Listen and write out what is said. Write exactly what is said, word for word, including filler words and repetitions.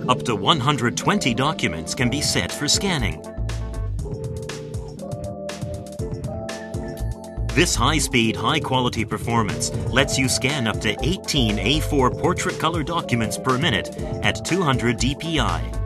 Up to one hundred twenty documents can be set for scanning. This high-speed, high-quality performance lets you scan up to eighteen A four portrait color documents per minute at two hundred D P I.